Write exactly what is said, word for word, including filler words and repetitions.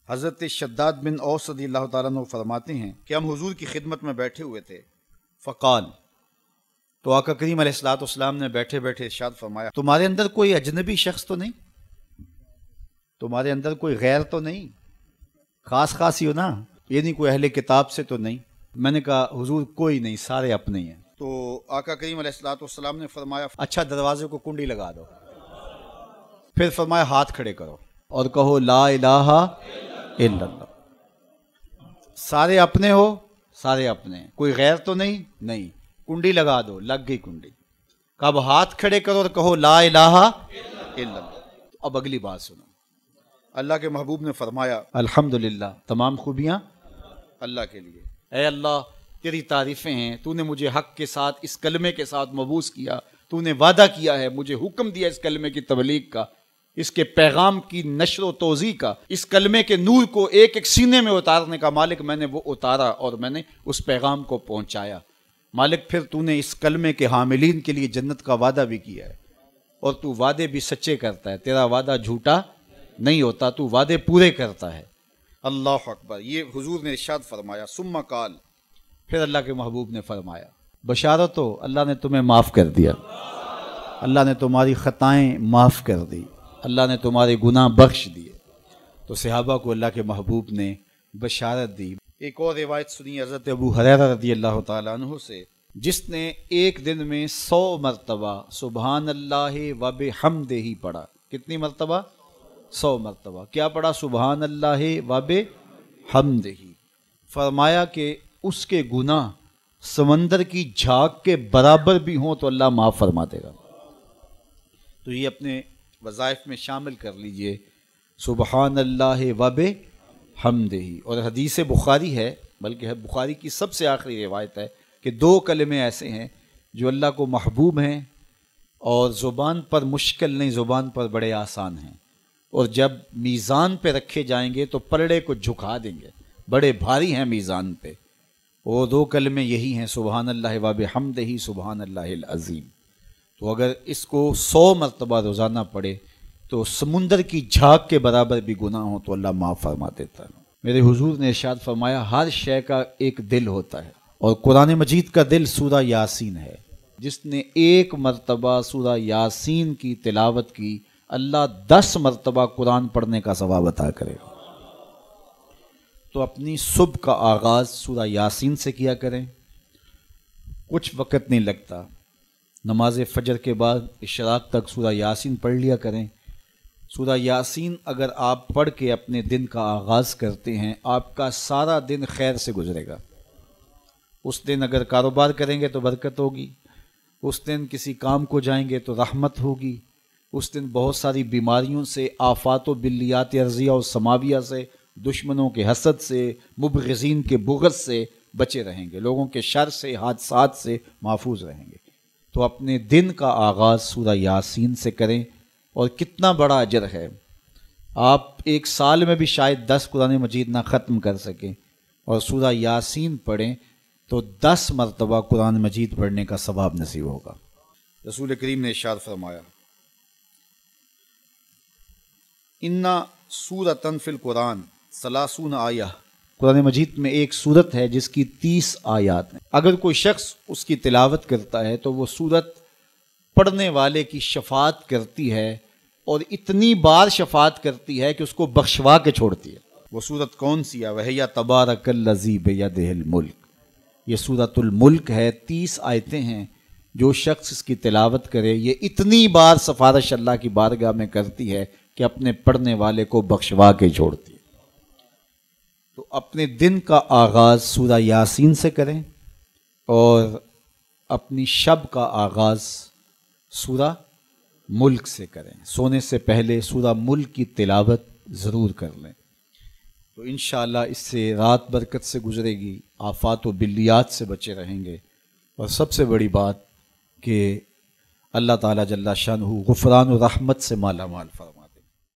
حضرت شداد بن اوس رضی اللہ تعالیٰ عنہ فرماتے ہیں کہ ہم حضور کی خدمت میں بیٹھے ہوئے تھے، فقال، تو آقا کریم علیہ الصلوۃ والسلام نے بیٹھے بیٹھے ارشاد فرمایا، تمہارے اندر کوئی اجنبی شخص تو نہیں، تمہارے اندر کوئی غیر تو نہیں، خاص خاص ہی ہو نا، یہ نہیں کوئی اہل کتاب سے تو نہیں؟ میں نے کہا حضور کوئی نہیں، سارے اپنے ہیں۔ تو آقا کریم علیہ الصلوۃ والسلام نے فرمایا اچھا دروازے کو کنڈی لگا دو، پھر فرمایا ہاتھ کھڑے کرو اور کہو لا الہ الا اللہ۔ سارے اپنے ہو، سارے اپنے ہیں، کوئی غیر تو نہیں؟ نہیں، کنڈی لگا دو، لگ گئی کنڈی۔ کب ہاتھ کھڑے کرو اور کہو لا الہ الا اللہ۔ اب اگلی بات سنو، اللہ کے محبوب نے فرمایا الحمدللہ، تمام خوبیاں اللہ کے لیے، اے اللہ تیری تعریفیں ہیں، تو نے مجھے حق کے ساتھ اس کلمے کے ساتھ مبعوث کیا، تو نے وعدہ کیا ہے، مجھے حکم دیا اس کلمے کی تبلیغ کا، اس کے پیغام کی نشر و توزیع کا، اس کلمے کے نور کو ایک ایک سینے میں اتارنے کا۔ مالک میں نے وہ اتارا اور میں نے اس پیغام کو پہنچایا۔ مالک پھر تو نے اس کلمے کے حاملین کے لیے جنت کا وعدہ بھی کیا ہے، اور تو وعدے بھی سچے کرتا ہے، تیرا وعدہ جھوٹا نہیں ہوتا، تو وعدے پورے کرتا ہے۔ اللہ اکبر، یہ حضور نے ارشاد فرمایا۔ ثم قال، پھر اللہ کے محبوب نے فرمایا بشارت ہو، اللہ نے تمہیں معاف کر دیا، اللہ نے تمہاری خطائیں معاف کر دی، اللہ نے تمہارے گناہ بخش دیے۔ تو صحابہ کو اللہ کے محبوب نے بشارت دی۔ ایک اور روایت سنی حضرت ابو ہریرہ رضی اللہ تعالیٰ عنہ سے، جس نے ایک دن میں سو مرتبہ سبحان اللہ و بحمدہ پڑھا۔ کتنی مرتبہ؟ سو مرتبہ۔ کیا پڑھا؟ سبحان اللہ و بحمدہ۔ فرمایا کہ اس کے گناہ سمندر کی جھاگ کے برابر بھی ہوں تو اللہ معاف فرما دے گا۔ تو یہ اپنے وظائف میں شامل کر لیجئے، سبحان اللہ و بحمدہ۔ اور حدیث بخاری ہے، بلکہ بخاری کی سب سے آخری روایت ہے کہ دو کلمے ایسے ہیں جو اللہ کو محبوب ہیں اور زبان پر مشکل نہیں، زبان پر بڑے آسان ہیں، اور جب میزان پہ رکھے جائیں گے تو پلڑے کو جھکا دیں گے، بڑے بھاری ہیں میزان پہ۔ وہ دو کلمے یہی ہیں، سبحان اللہ و بحمدہ، سبحان اللہ العظیم۔ تو اگر اس کو سو مرتبہ روزانہ پڑھے تو سمندر کی جھاگ کے برابر بھی گناہ ہوں تو اللہ معاف فرما دیتا ہے۔ میرے حضور نے ارشاد فرمایا ہر شے کا ایک دل ہوتا ہے، اور قرآن مجید کا دل سورہ یاسین ہے۔ جس نے ایک مرتبہ سورہ یاسین کی تلاوت کی، اللہ دس مرتبہ قرآن پڑھنے کا ثواب عطا کرے گا۔ تو اپنی صبح کا آغاز سورہ یاسین سے کیا کریں، کچھ وقت نہیں لگتا، نماز فجر کے بعد اشراق تک سورہ یاسین پڑھ لیا کریں۔ سورہ یاسین اگر آپ پڑھ کے اپنے دن کا آغاز کرتے ہیں، آپ کا سارا دن خیر سے گزرے گا۔ اس دن اگر کاروبار کریں گے تو برکت ہوگی، اس دن کسی کام کو جائیں گے تو رحمت ہوگی، اس دن بہت ساری بیماریوں سے، آفات و بلیات ارضیہ و سماویہ سے، دشمنوں کے حسد سے، مبغضین کے بغض سے بچے رہیں گے، لوگوں کے شر سے، حادثات سے محفوظ رہیں گے۔ تو اپنے دن کا آغاز سورہ یاسین سے کریں، اور کتنا بڑا اجر ہے۔ آپ ایک سال میں بھی شاید دس قرآن مجید نہ ختم کر سکیں، اور سورہ یاسین پڑھیں تو دس مرتبہ قرآن مجید پڑھنے کا ثواب نصیب ہوگا۔ رسول کریم نے ارشاد فرمایا اِنَّ سورۃ فی القرآن ثلاثون آیہ، قرآن مجید میں ایک سورت ہے جس کی تیس آیات ہیں۔ اگر کوئی شخص اس کی تلاوت کرتا ہے تو وہ سورت پڑھنے والے کی شفاعت کرتی ہے، اور اتنی بار شفاعت کرتی ہے کہ اس کو بخشوا کے چھوڑتی ہے۔ وہ سورت کون سی ہے؟ وَهِيَ تَبَارَكَ الَّذِي بِيَدِهِ الْمُلْكُ، یہ سورۃ الملک ہے، تیس آیتیں ہیں۔ جو شخص اس کی تلاوت کرے، یہ اتنی بار سفارش اللہ کی بارگاہ میں کرتی ہے کہ اپنے پڑھنے والے کو بخشوا کے چھوڑتی ہے۔ تو اپنے دن کا آغاز سورہ یاسین سے کریں، اور اپنی شب کا آغاز سورہ ملک سے کریں۔ سونے سے پہلے سورہ ملک کی تلاوت ضرور کر لیں، تو انشاءاللہ اس سے رات برکت سے گزرے گی، آفات و بلیات سے بچے رہیں گے، اور سب سے بڑی بات کہ اللہ تعالیٰ جل شانہ غفران و رحمت سے مالا مال فرمائے۔